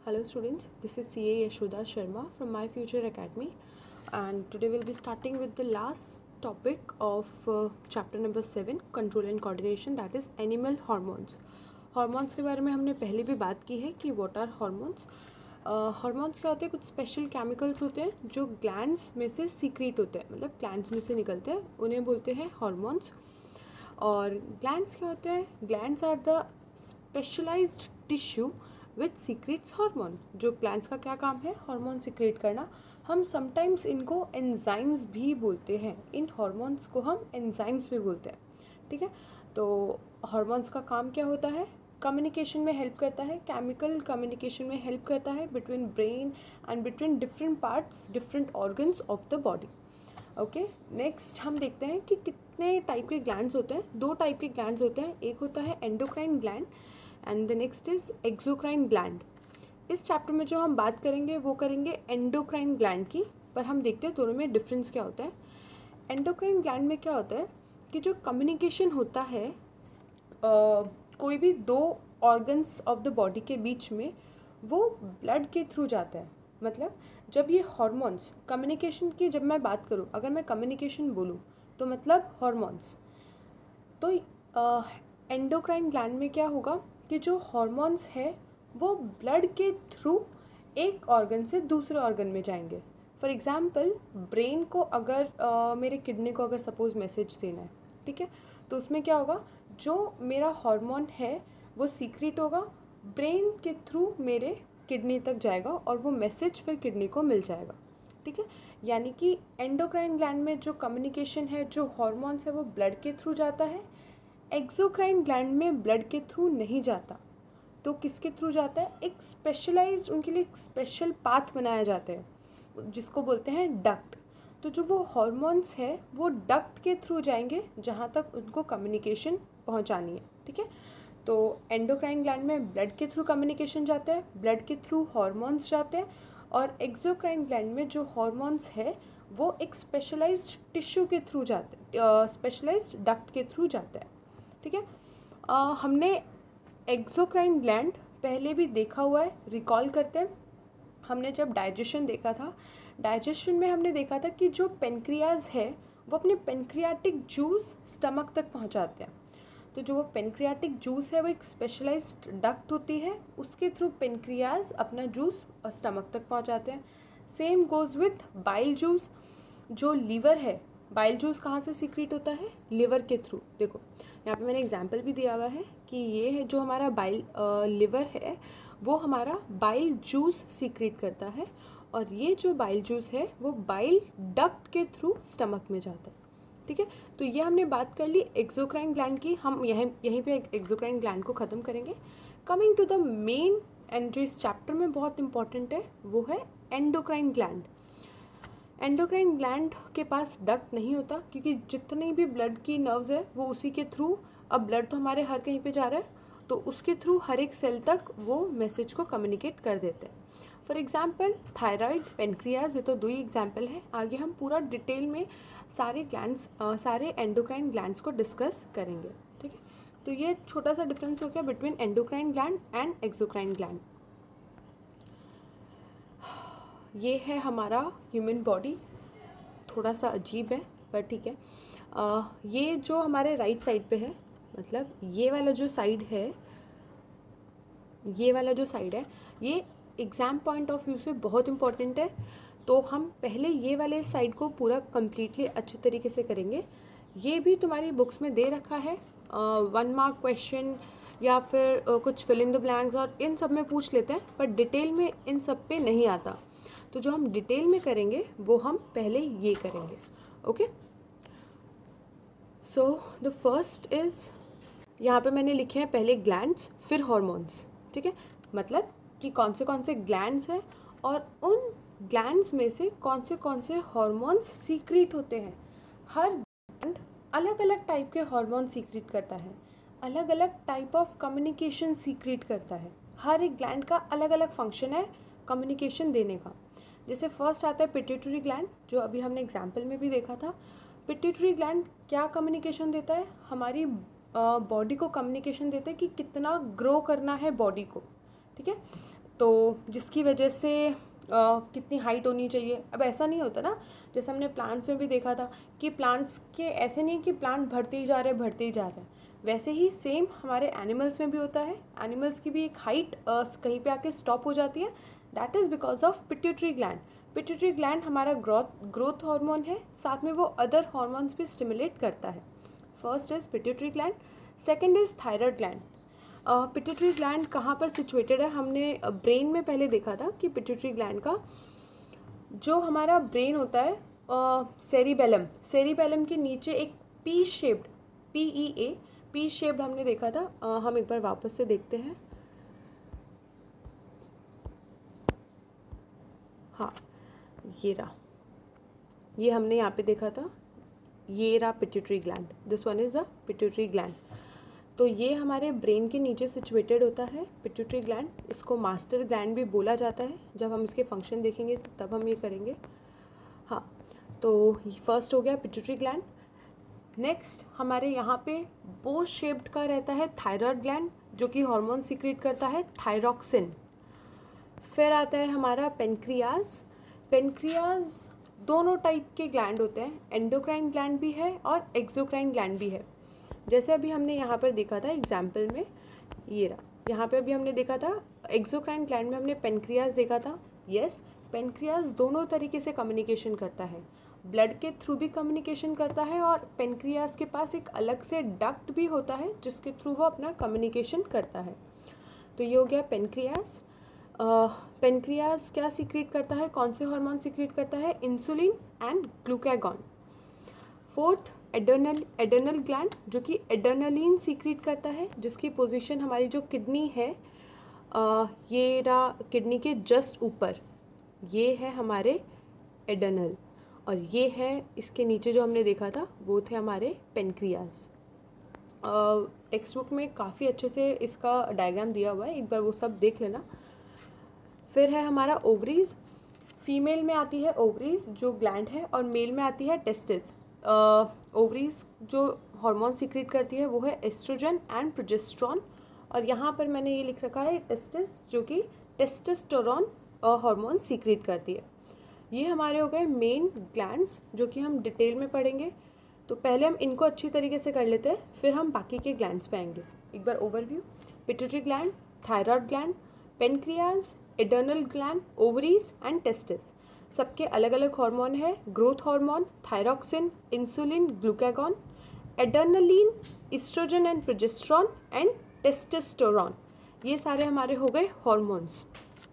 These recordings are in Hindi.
Hello students, this is CA Yashoda Sharma from My Future Academy, and today we'll be starting with the last topic of chapter number 7, control and coordination, that is animal hormones. Hormones के बारे में हमने पहले भी बात की है कि what are hormones. हार्मोन्स क्या होते हैं? कुछ स्पेशल केमिकल्स होते हैं जो ग्लैंड्स में से सीक्रेट होते हैं, मतलब ग्लैंड्स में से निकलते हैं, उन्हें बोलते हैं हार्मोन्स. और ग्लैंड्स क्या होते हैं? Glands are the specialised tissue which secretes hormone. जो ग्लैंड्स का क्या काम है? हार्मोन सीक्रेट करना. हम समटाइम्स इनको एंजाइम्स भी बोलते हैं. इन हार्मोन्स को हम एंजाइम्स भी बोलते हैं. ठीक है, तो हार्मोन्स का काम क्या होता है? कम्युनिकेशन में हेल्प करता है, केमिकल कम्युनिकेशन में हेल्प करता है between brain and between different parts, different organs of the body. Okay, next हम देखते हैं कि कितने टाइप के ग्लैंड्स होते हैं. 2 टाइप के ग्लैंड्स होते हैं. एक होता है endocrine gland and the next is exocrine gland. इस चैप्टर में जो हम बात करेंगे वो करेंगे एंडोक्राइन ग्लैंड की, पर हम देखते हैं दोनों में डिफरेंस क्या होता है. एंडोक्राइन ग्लैंड में क्या होता है कि जो कम्युनिकेशन होता है कोई भी 2 ऑर्गन्स ऑफ द बॉडी के बीच में, वो ब्लड के थ्रू जाता है. मतलब जब ये हार्मोन्स कम्युनिकेशन की, जब मैं बात करूँ, अगर मैं कम्युनिकेशन बोलूँ तो मतलब हार्मोन्स, तो एंडोक्राइन ग्लैंड में क्या होगा कि जो हार्मोन्स है वो ब्लड के थ्रू एक ऑर्गन से दूसरे ऑर्गन में जाएंगे. फॉर एग्जांपल, ब्रेन को अगर मेरे किडनी को अगर सपोज मैसेज देना है, ठीक है, तो उसमें क्या होगा, जो मेरा हार्मोन है वो सीक्रेट होगा, ब्रेन के थ्रू मेरे किडनी तक जाएगा और वो मैसेज फिर किडनी को मिल जाएगा. ठीक है, यानी कि एंडोक्राइन ग्लैंड में जो कम्युनिकेशन है, जो हार्मोन्स है, वो ब्लड के थ्रू जाता है. एक्सोक्राइन ग्लैंड में ब्लड के थ्रू नहीं जाता, तो किसके थ्रू जाता है? एक स्पेशलाइज्ड, उनके लिए एक स्पेशल पाथ बनाया जाता है जिसको बोलते हैं डक्ट. तो जो वो हार्मोन्स है वो डक्ट के थ्रू जाएंगे जहाँ तक उनको कम्युनिकेशन पहुँचानी है. ठीक है, तो एंडोक्राइन ग्लैंड में ब्लड के थ्रू कम्युनिकेशन जाता है, ब्लड के थ्रू हार्मोन्स जाते हैं, और एक्सोक्राइन ग्लैंड में जो हार्मोन्स है वो एक स्पेशलाइज्ड टिश्यू के थ्रू जाते हैं, स्पेशलाइज्ड डक्ट के थ्रू जाता है. ठीक है, हमने एक्सोक्राइन ग्लैंड पहले भी देखा हुआ है, रिकॉल करते हैं. हमने जब डाइजेशन देखा था, डाइजेशन में हमने देखा था कि जो पेनक्रियाज है वो अपने पेनक्रियाटिक जूस स्टमक तक पहुंचाते हैं. तो जो वो पेनक्रियाटिक जूस है वो एक स्पेशलाइज्ड डक्ट होती है, उसके थ्रू पेनक्रियाज अपना जूस स्टमक तक पहुंचाते हैं. Same goes with bile juice. जो लीवर है, बाइल जूस कहाँ से सीक्रेट होता है? लिवर के थ्रू. देखो यहाँ पे मैंने एग्जांपल भी दिया हुआ है कि ये है जो हमारा बाइल लिवर है वो हमारा बाइल जूस सीक्रेट करता है, और ये जो बाइल जूस है वो बाइल डक्ट के थ्रू स्टमक में जाता है. ठीक है, तो ये हमने बात कर ली एक्सोक्राइन ग्लैंड की. हम यहीं पे एक्सोक्राइन ग्लैंड को ख़त्म करेंगे. Coming to the main, and जो इस चैप्टर में बहुत इंपॉर्टेंट है वो है एंडोक्राइन ग्लैंड. एंडोक्राइन ग्लैंड के पास डक्ट नहीं होता, क्योंकि जितनी भी ब्लड की नर्व्स है वो उसी के थ्रू, अब ब्लड तो हमारे हर कहीं पे जा रहा है, तो उसके थ्रू हर एक सेल तक वो मैसेज को कम्युनिकेट कर देते हैं. फॉर एग्जांपल थायराइड, पेनक्रियाज, ये तो 2 ही एग्जांपल है. आगे हम पूरा डिटेल में सारे ग्लैंड्स, सारे एंडोक्राइन ग्लैंड्स को डिस्कस करेंगे. ठीक है, तो ये छोटा सा डिफरेंस हो गया between endocrine gland and exocrine gland. ये है हमारा ह्यूमन बॉडी. थोड़ा सा अजीब है पर ठीक है. ये जो हमारे राइट साइड पे है, मतलब ये वाला जो साइड है, ये एग्ज़ाम पॉइंट ऑफ व्यू से बहुत इम्पॉर्टेंट है. तो हम पहले ये वाले साइड को पूरा कम्प्लीटली अच्छे तरीके से करेंगे. ये भी तुम्हारी बुक्स में दे रखा है, 1 मार्क क्वेश्चन या फिर कुछ फिल इन द ब्लैंक्स, और इन सब में पूछ लेते हैं, पर डिटेल में इन सब पे नहीं आता. तो जो हम डिटेल में करेंगे वो हम पहले ये करेंगे. Okay, so the first is, यहाँ पे मैंने लिखे हैं पहले ग्लैंड्स फिर हार्मोन्स. ठीक है, मतलब कि कौन से ग्लैंड्स हैं और उन ग्लैंड्स में से कौन से हार्मोन्स सीक्रेट होते हैं. हर ग्लैंड अलग अलग टाइप के हार्मोन सीक्रेट करता है, अलग अलग टाइप ऑफ कम्युनिकेशन सीक्रेट करता है. हर एक ग्लैंड का अलग अलग फंक्शन है कम्युनिकेशन देने का. जैसे फर्स्ट आता है पिट्यूटरी ग्लैंड, जो अभी हमने एग्जाम्पल में भी देखा था. पिट्यूटरी ग्लैंड क्या कम्युनिकेशन देता है? हमारी बॉडी को कम्युनिकेशन देता है कि कितना ग्रो करना है बॉडी को. ठीक है, तो जिसकी वजह से कितनी हाइट होनी चाहिए। अब ऐसा नहीं होता ना, जैसे हमने प्लांट्स में भी देखा था कि प्लांट्स के ऐसे नहीं कि प्लांट बढ़ते ही जा रहे हैं, वैसे ही सेम हमारे एनिमल्स में भी होता है। एनिमल्स की भी एक हाइट कहीं पे आके स्टॉप हो जाती है, that is because of pituitary gland. Pituitary gland हमारा ग्रोथ हार्मोन है, साथ में वो अदर हार्मोन्स भी स्टिमुलेट करता है। First is pituitary gland, second is thyroid gland. Pituitary gland कहाँ पर सिचुएटेड है, हमने ब्रेन में पहले देखा था कि पिट्यूटरी ग्लैंड का जो हमारा ब्रेन होता है सेरिबेलम के नीचे एक पी शेप्ड पी शेप्ड हमने देखा था। हम एक बार वापस से देखते हैं। हाँ, ये हमने यहाँ पे देखा था, ये रहा pituitary gland, this one is the pituitary gland. तो ये हमारे ब्रेन के नीचे सिचुएटेड होता है पिट्यूटरी ग्लैंड। इसको मास्टर ग्लैंड भी बोला जाता है, जब हम इसके फंक्शन देखेंगे तब हम ये करेंगे। हाँ, तो फर्स्ट हो गया पिट्यूटरी ग्लैंड। नेक्स्ट हमारे यहाँ पे बो शेप्ड का रहता है थायराइड ग्लैंड, जो कि हार्मोन सीक्रेट करता है थायरॉक्सिन। फिर आता है हमारा पेनक्रियाज दोनों टाइप के ग्लैंड होते हैं, एंडोक्राइन ग्लैंड भी है और एक्सोक्राइन ग्लैंड भी है। जैसे अभी हमने यहाँ पर देखा था एग्जाम्पल में, ये रहा, यहाँ पे अभी हमने देखा था एक्सोक्राइन ग्लैंड में हमने पेनक्रियाज देखा था। यस, पेनक्रियाज दोनों तरीके से कम्युनिकेशन करता है, ब्लड के थ्रू भी कम्युनिकेशन करता है और पेनक्रियाज के पास एक अलग से डक्ट भी होता है जिसके थ्रू वो अपना कम्युनिकेशन करता है। तो ये हो गया पेनक्रियाज। पेनक्रियाज क्या सीक्रेट करता है, कौन से हार्मोन सीक्रेट करता है, insulin and glucagon. Fourth adrenal gland, जो कि एड्रेनलिन सीक्रेट करता है, जिसकी पोजीशन हमारी जो किडनी है ये रहा किडनी के जस्ट ऊपर, ये है हमारे एड्रेनल, और ये है इसके नीचे जो हमने देखा था वो थे हमारे पेनक्रियाज। टेक्स्ट बुक में काफ़ी अच्छे से इसका डायग्राम दिया हुआ है, एक बार वो सब देख लेना। फिर है हमारा ओवरीज। फीमेल में आती है ओवरीज जो ग्लैंड है, और मेल में आती है टेस्टिस। ओवरीज जो हार्मोन सीक्रेट करती है वो है एस्ट्रोजन एंड प्रोजेस्टेरॉन, और यहाँ पर मैंने ये लिख रखा है टेस्टिस, जो कि टेस्टोस्टेरोन हार्मोन सीक्रेट करती है। ये हमारे हो गए मेन ग्लैंड्स, जो कि हम डिटेल में पढ़ेंगे। तो पहले हम इनको अच्छी तरीके से कर लेते हैं, फिर हम बाकी के ग्लैंड्स पे आएंगे। एक बार overview, pituitary gland, thyroid gland, pancreas, adrenal gland, ovaries and testis. सबके अलग अलग हार्मोन है, growth hormone, thyroxine, insulin, glucagon, adrenaline, oestrogen and progesterone and testosterone. ये सारे हमारे हो गए हार्मोन्स।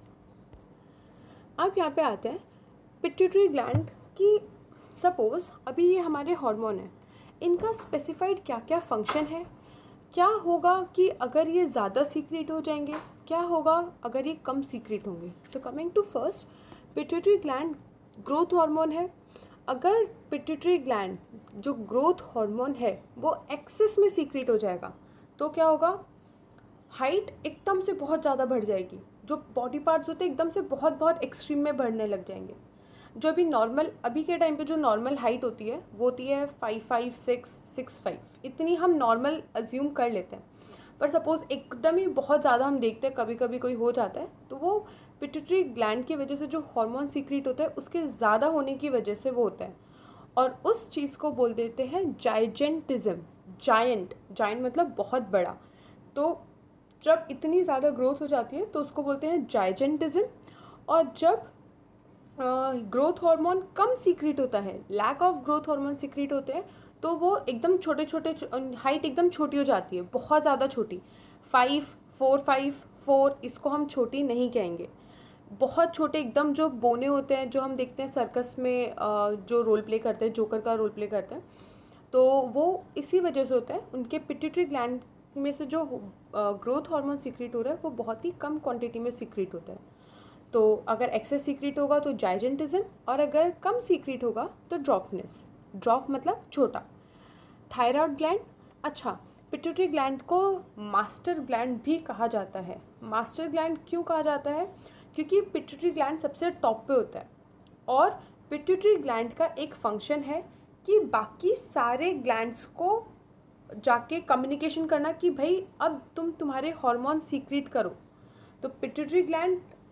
अब यहाँ पे आते हैं पिट्यूटरी ग्लैंड की। सपोज अभी ये हमारे हार्मोन है, इनका स्पेसिफाइड क्या क्या फंक्शन है, क्या होगा कि अगर ये ज़्यादा सीक्रेट हो जाएंगे, क्या होगा अगर ये कम सीक्रेट होंगे। तो coming to first, pituitary gland growth hormone है। अगर पिट्यूटरी ग्लैंड जो ग्रोथ हार्मोन है वो एक्सेस में सीक्रेट हो जाएगा तो क्या होगा, हाइट एकदम से बहुत ज़्यादा बढ़ जाएगी, जो बॉडी पार्ट्स होते हैं एकदम से बहुत बहुत एक्सट्रीम में बढ़ने लग जाएंगे। जो अभी नॉर्मल, अभी के टाइम पे जो नॉर्मल हाइट होती है वो होती है 5'5", 6'5", इतनी हम नॉर्मल अज्यूम कर लेते हैं। पर सपोज़ एकदम ही बहुत ज़्यादा हम देखते हैं, कभी कभी कोई हो जाता है, तो वो पिट्यूटरी ग्लैंड की वजह से जो हार्मोन सीक्रेट होता है उसके ज़्यादा होने की वजह से वो होता है, और उस चीज़ को बोल देते हैं जाइजेंटिज्म। जायंट मतलब बहुत बड़ा। तो जब इतनी ज़्यादा ग्रोथ हो जाती है तो उसको बोलते हैं जाइजेंटिज्म। और जब ग्रोथ हार्मोन कम सीक्रेट होता है, lack of growth hormone secrete होते हैं, तो वो एकदम छोटे छोटे, हाइट एकदम छोटी हो जाती है, बहुत ज़्यादा छोटी, 5, 4, इसको हम छोटी नहीं कहेंगे। बहुत छोटे एकदम, जो बोने होते हैं जो हम देखते हैं सर्कस में, जो रोल प्ले करते हैं, जोकर का रोल प्ले करते हैं, तो वो इसी वजह से होता है। उनके पिट्यूटरी ग्लैंड में से जो ग्रोथ हार्मोन सीक्रेट हो रहा है वो बहुत ही कम क्वांटिटी में सीक्रेट होता है। तो अगर एक्सेस सीक्रेट होगा तो जाइजेंटिज्म, और अगर कम सीक्रेट होगा तो ड्रॉपनेस। ड्रॉप मतलब छोटा। थायराइड ग्लैंड, अच्छा, पिट्यूटरी ग्लैंड को मास्टर ग्लैंड भी कहा जाता है। मास्टर ग्लैंड क्यों कहा जाता है, क्योंकि पिट्यूटरी ग्लैंड सबसे टॉप पे होता है, और पिट्यूटरी ग्लैंड का एक फंक्शन है कि बाकी सारे ग्लैंड्स को जाके कम्युनिकेशन करना कि भाई अब तुम्हारे हार्मोन सीक्रेट करो। तो पिट्यूटरी ग्लैंड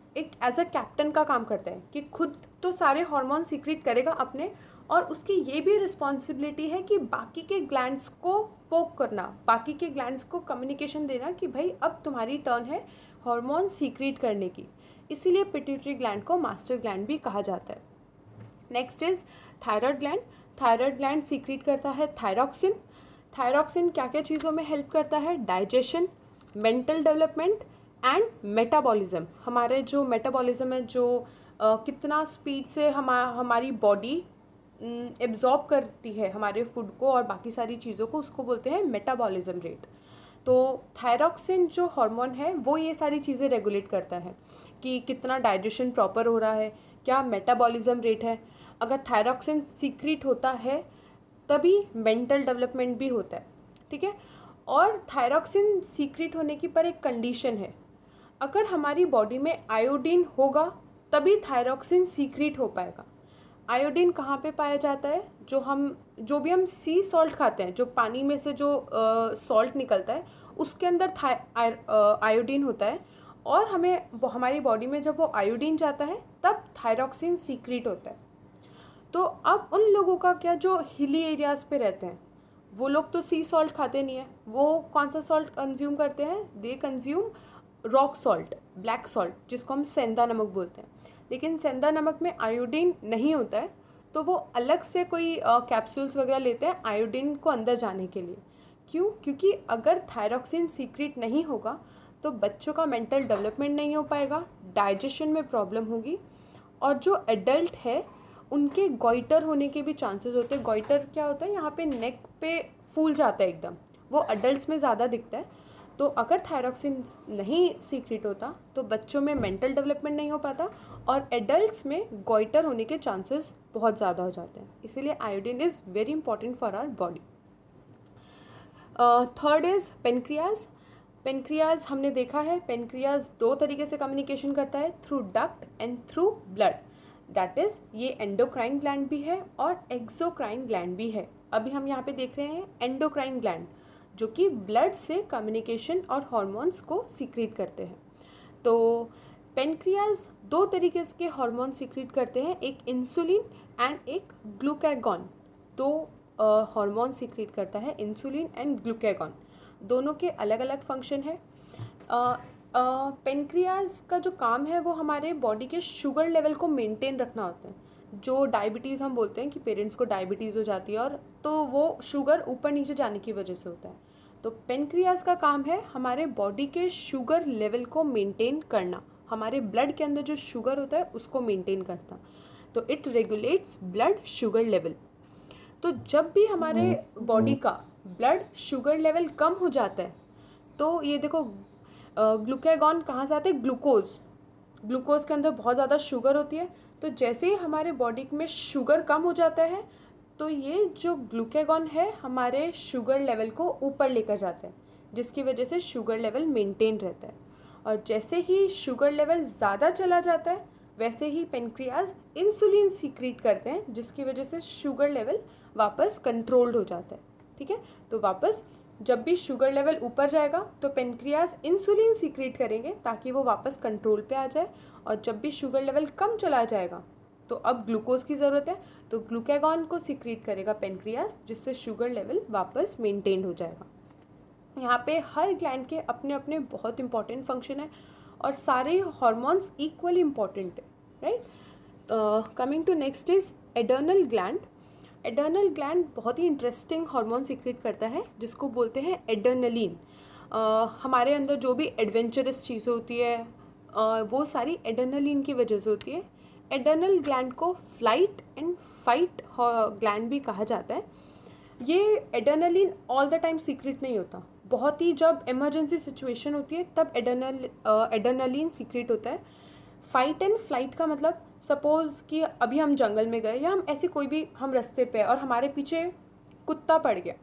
एक एज अ कैप्टन का काम करता है कि खुद तो सारे हार्मोन सीक्रेट करेगा अपने, और उसकी ये भी रिस्पॉन्सिबिलिटी है कि बाकी के ग्लैंड्स को पोक करना, बाकी के ग्लैंड्स को कम्युनिकेशन देना कि भाई अब तुम्हारी टर्न है हार्मोन सीक्रेट करने की। इसीलिए पिट्यूटरी ग्लैंड को मास्टर ग्लैंड भी कहा जाता है। Next is thyroid gland. Thyroid gland secrete करता है थायरॉक्सिन। थायरॉक्सिन क्या क्या चीज़ों में हेल्प करता है? Digestion, mental development and metabolism. हमारे जो मेटाबॉलिज्म है, जो कितना स्पीड से हमारी बॉडी एब्जॉर्ब करती है हमारे फूड को और बाकी सारी चीज़ों को, उसको बोलते हैं मेटाबॉलिज्म रेट। तो थायरॉक्सिन जो हार्मोन है वो ये सारी चीज़ें रेगुलेट करता है कि कितना डाइजेशन प्रॉपर हो रहा है, क्या मेटाबॉलिज्म रेट है। अगर थायरॉक्सिन सीक्रेट होता है तभी मेंटल डेवलपमेंट भी होता है, ठीक है। और थायरॉक्सिन सीक्रेट होने की पर एक कंडीशन है, अगर हमारी बॉडी में आयोडीन होगा तभी थायरॉक्सिन सीक्रेट हो पाएगा। आयोडीन कहाँ पे पाया जाता है? जो भी हम सी सॉल्ट खाते हैं, जो पानी में से जो सॉल्ट निकलता है उसके अंदर आयोडीन होता है, और हमारी बॉडी में जब वो आयोडीन जाता है तब थायरॉक्सिन सीक्रेट होता है। तो अब उन लोगों का क्या जो हिली एरियाज़ पे रहते हैं, वो लोग तो सी सॉल्ट खाते नहीं है, वो कौन सा सॉल्ट कंज्यूम करते हैं? They consume rock salt, black salt, जिसको हम सेंधा नमक बोलते हैं। लेकिन सेंधा नमक में आयोडीन नहीं होता है, तो वो अलग से कोई कैप्सूल्स वगैरह लेते हैं आयोडीन को अंदर जाने के लिए। क्यों? क्योंकि अगर थायरॉक्सिन सीक्रेट नहीं होगा तो बच्चों का मेंटल डेवलपमेंट नहीं हो पाएगा, डाइजेशन में प्रॉब्लम होगी, और जो एडल्ट है उनके गॉइटर होने के भी चांसेस होते हैं। गॉइटर क्या होता है? यहाँ पे नेक पे फूल जाता है एकदम, वो अडल्ट्स में ज़्यादा दिखता है। तो अगर थायरॉक्सिन नहीं सीक्रेट होता तो बच्चों में मेंटल डेवलपमेंट नहीं हो पाता, और एडल्ट्स में गॉइटर होने के चांसेस बहुत ज़्यादा हो जाते हैं। इसीलिए iodine is very important for our body. Third is pancreas. Pancreas हमने देखा है, पेनक्रियाज दो तरीके से कम्युनिकेशन करता है, through duct and through blood. That is ये एंडोक्राइन ग्लैंड भी है और एक्सोक्राइन ग्लैंड भी है। अभी हम यहाँ पे देख रहे हैं एंडोक्राइन ग्लैंड, जो कि ब्लड से कम्युनिकेशन और हार्मोन्स को सीक्रेट करते हैं। तो पेनक्रियाज दो तरीके के हार्मोन सीक्रेट करते हैं, एक इंसुलिन एंड एक ग्लूकागॉन। दो हार्मोन सीक्रेट करता है, इंसुलिन एंड ग्लूकागॉन। दोनों के अलग अलग फंक्शन है। पेनक्रियाज का जो काम है वो हमारे बॉडी के शुगर लेवल को मेंटेन रखना होता है। जो डायबिटीज़ हम बोलते हैं कि पेरेंट्स को डायबिटीज़ हो जाती है, और तो वो शुगर ऊपर नीचे जाने की वजह से होता है। तो पेनक्रियाज का काम है हमारे बॉडी के शुगर लेवल को मेंटेन करना, हमारे ब्लड के अंदर जो शुगर होता है उसको मेंटेन करता। तो it regulates blood sugar level. तो जब भी हमारे बॉडी का ब्लड शुगर लेवल कम हो जाता है, तो ये देखो ग्लूकागॉन कहाँ से आते हैं? ग्लूकोज के अंदर बहुत ज़्यादा शुगर होती है। तो जैसे ही हमारे बॉडी में शुगर कम हो जाता है तो ये जो ग्लूकागॉन है हमारे शुगर लेवल को ऊपर लेकर जाता है, जिसकी वजह से शुगर लेवल मेंटेन रहता है। और जैसे ही शुगर लेवल ज़्यादा चला जाता है वैसे ही पेनक्रियाज इंसुलिन सीक्रेट करते हैं, जिसकी वजह से शुगर लेवल वापस कंट्रोल्ड हो जाता है, ठीक है। तो वापस जब भी शुगर लेवल ऊपर जाएगा तो पेनक्रियाज इंसुलिन सीक्रेट करेंगे ताकि वो वापस कंट्रोल पे आ जाए, और जब भी शुगर लेवल कम चला जाएगा तो अब ग्लूकोज की ज़रूरत है, तो ग्लूकागॉन को सीक्रेट करेगा पेनक्रियाज, जिससे शुगर लेवल वापस मेंटेन हो जाएगा। यहाँ पे हर ग्लैंड के अपने अपने बहुत इंपॉर्टेंट फंक्शन है, और सारे हार्मोन्स इक्वली इम्पॉर्टेंट है, right. Coming to next is adrenal gland. Adrenal gland बहुत ही इंटरेस्टिंग हार्मोन सीक्रेट करता है, जिसको बोलते हैं एड्रेनलिन। हमारे अंदर जो भी एडवेंचरस चीज़ें होती है वो सारी एड्रेनलिन की वजह से होती है। एडर्नल ग्लैंड को फ्लाइट एंड फाइट ग्लैंड भी कहा जाता है। ये adrenaline all the time secrete नहीं होता, बहुत ही जब इमरजेंसी सिचुएशन होती है तब एड्रेनलिन सीक्रेट होता है। फाइट एंड फ्लाइट का मतलब, सपोज़ कि अभी हम जंगल में गए या हम ऐसे कोई भी हम रास्ते पे और हमारे पीछे कुत्ता पड़ गया,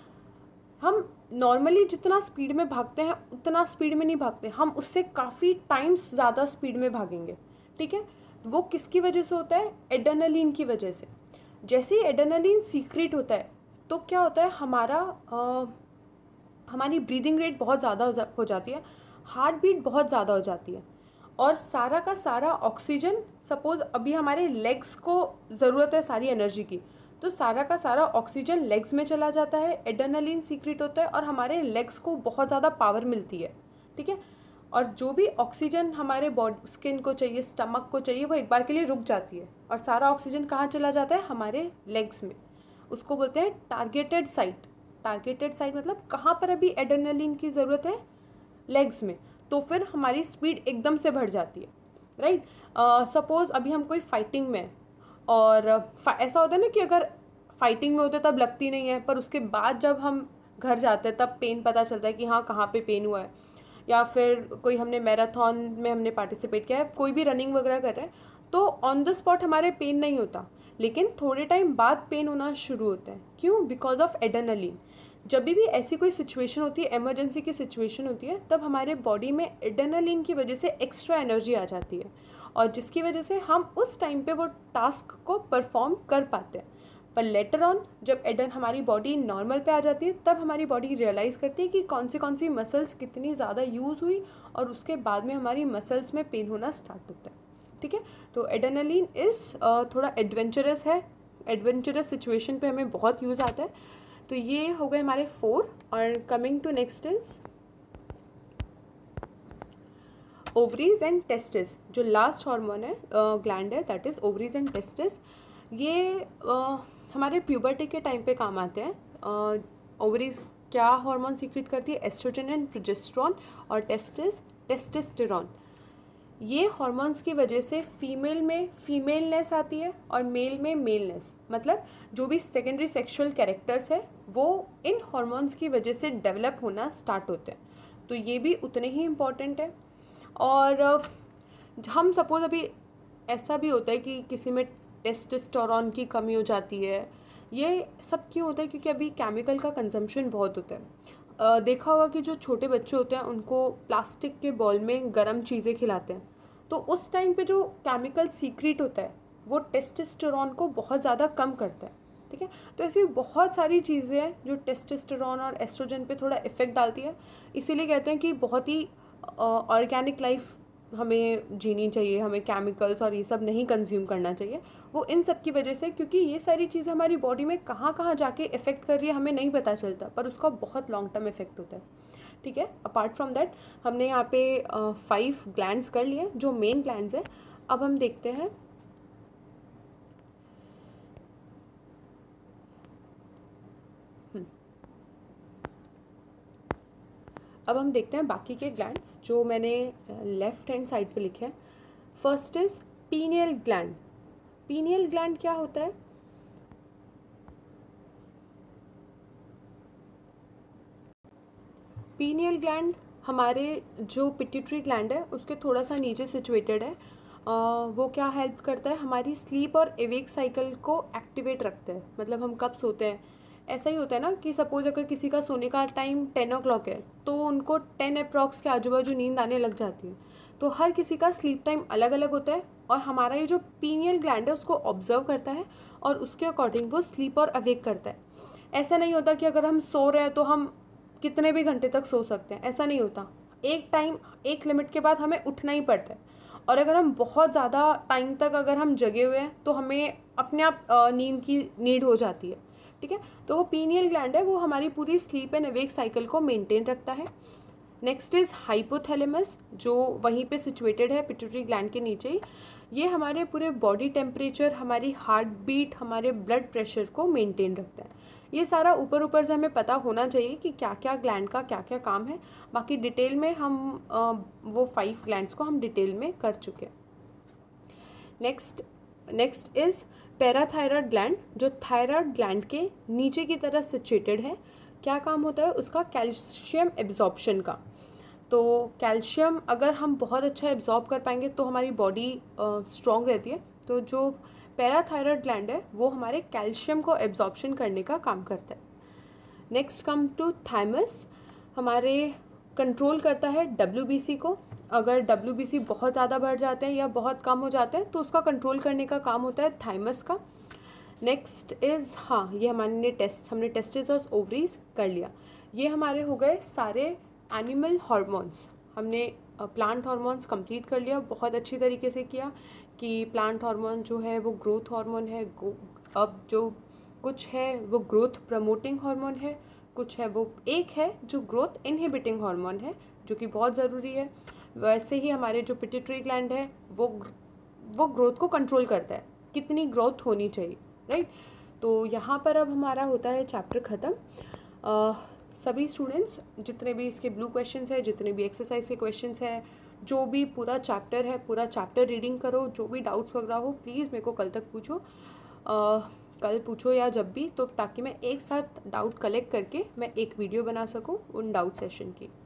हम नॉर्मली जितना स्पीड में भागते हैं उतना स्पीड में नहीं भागते, हम उससे काफ़ी टाइम्स ज़्यादा स्पीड में भागेंगे, ठीक है। वो किसकी वजह से होता है? एड्रेनलिन की वजह से। जैसे ही एड्रेनलिन सीक्रेट होता है तो क्या होता है, हमारी ब्रीदिंग रेट बहुत ज़्यादा हो जाती है, हार्ट बीट बहुत ज़्यादा हो जाती है, और सारा का सारा ऑक्सीजन, सपोज अभी हमारे लेग्स को ज़रूरत है सारी एनर्जी की, तो सारा का सारा ऑक्सीजन लेग्स में चला जाता है, एड्रेनलिन सीक्रेट होता है और हमारे लेग्स को बहुत ज़्यादा पावर मिलती है, ठीक है। और जो भी ऑक्सीजन हमारे बॉडी स्किन को चाहिए, स्टमक को चाहिए, वो एक बार के लिए रुक जाती है और सारा ऑक्सीजन कहाँ चला जाता है, हमारे लेग्स में। उसको बोलते हैं टारगेटेड साइट। टारगेटेड साइट मतलब कहाँ पर अभी एड्रेनलिन की ज़रूरत है, लेग्स में, तो फिर हमारी स्पीड एकदम से बढ़ जाती है, राइट। सपोज़ अभी हम कोई फाइटिंग में, और ऐसा होता है ना कि अगर फाइटिंग में होते तब लगती नहीं है, पर उसके बाद जब हम घर जाते हैं तब पेन पता चलता है कि हाँ कहाँ पे पेन हुआ है। या फिर कोई हमने मैराथन में हमने पार्टिसिपेट किया है, कोई भी रनिंग वगैरह कर रहे हैं, तो ऑन द स्पॉट हमारे पेन नहीं होता, लेकिन थोड़े टाइम बाद पेन होना शुरू होता है। क्यों? Because of adrenaline. जब भी ऐसी कोई सिचुएशन होती है, इमरजेंसी की सिचुएशन होती है, तब हमारे बॉडी में एड्रेनलिन की वजह से एक्स्ट्रा एनर्जी आ जाती है, और जिसकी वजह से हम उस टाइम पे वो टास्क को परफॉर्म कर पाते हैं। पर लेटर ऑन जब हमारी बॉडी नॉर्मल पे आ जाती है, तब हमारी बॉडी रियलाइज़ करती है कि कौन सी मसल्स कितनी ज़्यादा यूज़ हुई, और उसके बाद में हमारी मसल्स में पेन होना स्टार्ट होता है, ठीक है। तो एड्रेनलिन इज़ थोड़ा एडवेंचरस है, एडवेंचरस सिचुएशन पे हमें बहुत यूज़ आता है। तो ये हो गए हमारे 4। और coming to next is ovaries and testis. जो लास्ट हार्मोन है, ग्लैंड है, that is ovaries and testis. ये हमारे प्यूबर्टी के टाइम पे काम आते हैं। ओवरीज क्या हार्मोन सीक्रेट करती है? एस्ट्रोजन एंड प्रोजेस्टेरॉन, और टेस्टिस टेस्टोस्टेरॉन। ये हार्मोन्स की वजह से फीमेल में फीमेलनेस आती है और मेल में मेलनेस, मतलब जो भी सेकेंडरी सेक्सुअल कैरेक्टर्स है वो इन हार्मोन्स की वजह से डेवलप होना स्टार्ट होते हैं। तो ये भी उतने ही इम्पॉर्टेंट है। और हम सपोज अभी ऐसा भी होता है कि किसी में टेस्टोस्टेरोन की कमी हो जाती है। ये सब क्यों होता है? क्योंकि अभी केमिकल का कंजम्पशन बहुत होता है। देखा होगा कि जो छोटे बच्चे होते हैं उनको प्लास्टिक के बॉल में गर्म चीज़ें खिलाते हैं, तो उस टाइम पे जो केमिकल सीक्रेट होता है वो टेस्टोस्टेरोन को बहुत ज़्यादा कम करता है, ठीक है। तो ऐसी बहुत सारी चीज़ें हैं जो टेस्टोस्टेरोन और एस्ट्रोजन पे थोड़ा इफेक्ट डालती है। इसीलिए कहते हैं कि बहुत ही ऑर्गेनिक लाइफ हमें जीनी चाहिए, हमें केमिकल्स और ये सब नहीं कंज्यूम करना चाहिए। वो इन सब की वजह से, क्योंकि ये सारी चीज़ें हमारी बॉडी में कहाँ कहाँ जाके इफ़ेक्ट कर रही है हमें नहीं पता चलता, पर उसका बहुत लॉन्ग टर्म इफेक्ट होता है, ठीक है। अपार्ट फ्रॉम दैट हमने यहाँ पे 5 ग्लैंड्स कर लिए जो मेन ग्लैंड्स हैं। अब हम देखते हैं अब हम देखते हैं बाकी के ग्लैंड्स जो मैंने लेफ्ट हैंड साइड पे लिखे हैं। First is pineal gland. Pineal gland क्या होता है? पीनियल ग्लैंड हमारे जो पिट्यूटरी ग्लैंड है उसके थोड़ा सा नीचे सिचुएटेड है। वो क्या हेल्प करता है? हमारी स्लीप और एवेक साइकिल को एक्टिवेट रखता है। मतलब हम कब सोते हैं, ऐसा ही होता है ना कि सपोज अगर किसी का सोने का टाइम 10 o'clock है तो उनको 10 अप्रॉक्स के आजू बाजू नींद आने लग जाती है। तो हर किसी का स्लीप टाइम अलग अलग होता है, और हमारा ये जो पीनियल ग्लैंड है उसको ऑब्जर्व करता है और उसके अकॉर्डिंग वो स्लीप और अवेक करता है। ऐसा नहीं होता कि अगर हम सो रहे हैं तो हम कितने भी घंटे तक सो सकते हैं, ऐसा नहीं होता। एक टाइम, एक लिमिट के बाद हमें उठना ही पड़ता है, और अगर हम बहुत ज़्यादा टाइम तक अगर हम जगे हुए हैं तो हमें अपने आप नींद की नीड हो जाती है, ठीक है। तो वो पीनियल ग्लैंड है, वो हमारी पूरी स्लीप एंड अवेक साइकिल को मेंटेन रखता है। नेक्स्ट इज़ हाइपोथैलेमस, जो वहीं पे सिचुएटेड है पिट्यूटरी ग्लैंड के नीचे ही। ये हमारे पूरे बॉडी टेम्परेचर, हमारी हार्ट बीट, हमारे ब्लड प्रेशर को मेंटेन रखता है। ये सारा ऊपर ऊपर से हमें पता होना चाहिए कि क्या क्या ग्लैंड का क्या क्या काम है। बाकी डिटेल में हम वो 5 ग्लैंड्स को हम डिटेल में कर चुके हैं। नेक्स्ट इज़ पैराथायरॉयड ग्लैंड, जो थायराइड ग्लैंड के नीचे की तरफ सिचुएटेड है। क्या काम होता है उसका? कैल्शियम एब्जॉर्प्शन का। तो कैल्शियम अगर हम बहुत अच्छा एब्जॉर्ब कर पाएंगे तो हमारी बॉडी स्ट्रॉन्ग रहती है। तो जो पैराथायरॉयड ग्लैंड है वो हमारे कैल्शियम को एब्जॉर्प्शन करने का काम करता है। नेक्स्ट कम टू थाइमस, हमारे कंट्रोल करता है WBC को। अगर WBC बहुत ज़्यादा बढ़ जाते हैं या बहुत कम हो जाते हैं तो उसका कंट्रोल करने का काम होता है थाइमस का। नेक्स्ट इज़, हाँ, ये हमने टेस्टिस और ओवरीज कर लिया। ये हमारे हो गए सारे एनिमल हार्मोन्स। हमने प्लांट हार्मोन्स कंप्लीट कर लिया, बहुत अच्छी तरीके से किया कि प्लांट हार्मोन जो है वो ग्रोथ हार्मोन है, अब जो कुछ है वो ग्रोथ प्रमोटिंग हार्मोन है, कुछ है वो एक है जो ग्रोथ इनहिबिटिंग हार्मोन है जो कि बहुत ज़रूरी है। वैसे ही हमारे जो पिट्यूटरी ग्लैंड है वो ग्रोथ को कंट्रोल करता है, कितनी ग्रोथ होनी चाहिए, राइट। तो यहाँ पर अब हमारा होता है चैप्टर ख़त्म। सभी स्टूडेंट्स जितने भी इसके ब्लू क्वेश्चंस है, जितने भी एक्सरसाइज के क्वेश्चंस हैं, जो भी पूरा चैप्टर है, पूरा चैप्टर रीडिंग करो, जो भी डाउट्स वगैरह हो प्लीज़ मेरे को कल तक पूछो, कल पूछो या जब भी, तो ताकि मैं एक साथ डाउट कलेक्ट करके मैं एक वीडियो बना सकूं उन डाउट सेशन की।